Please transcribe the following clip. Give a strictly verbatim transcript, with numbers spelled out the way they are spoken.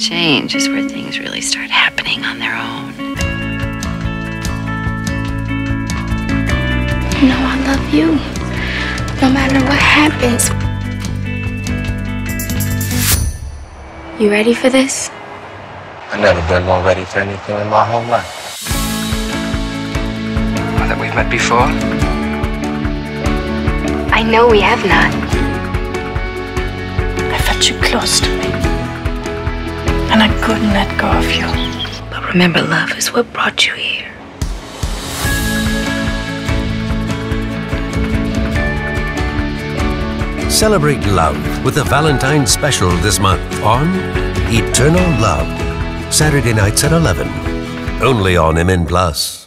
change is where things really start happening on their own. You know I love you, no matter what happens. You ready for this? I've never been more ready for anything in my whole life. Well, that we've met before? I know we have not. I felt you close to me, and I couldn't let go of you. But remember, love is what brought you here. Celebrate love with the Valentine special this month on Eternal Love. Saturday nights at eleven. Only on M N Plus.